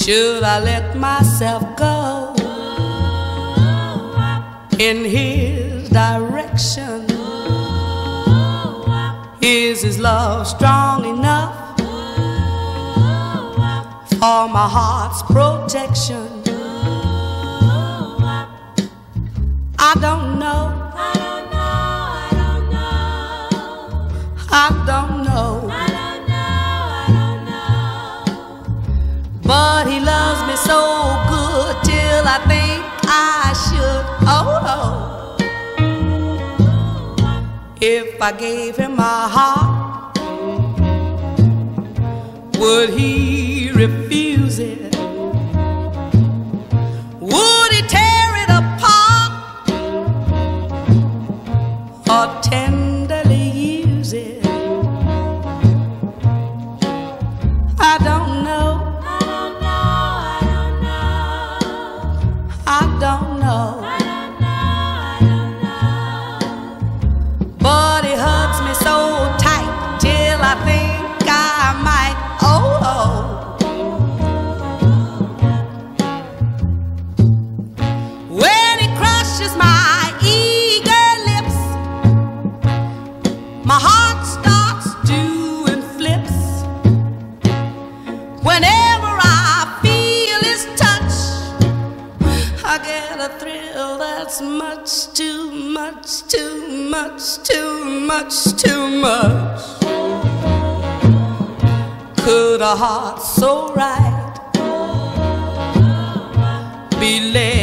Should I let myself go in his direction? Is his love strong enough for my heart's protection? I don't know. I don't know. But he loves me so good till I think I should. Oh, if I gave him my heart, would he refuse it? Would he tear it apart or tenderly use it? I don't know. I don't know. But he hugs me so tight till I think I might. Oh. When he crushes my eager lips, my heart starts doing flips. Whenever I feel his touch, I get a thrill that's much too much, too much, too much, too much. Could a heart so right be led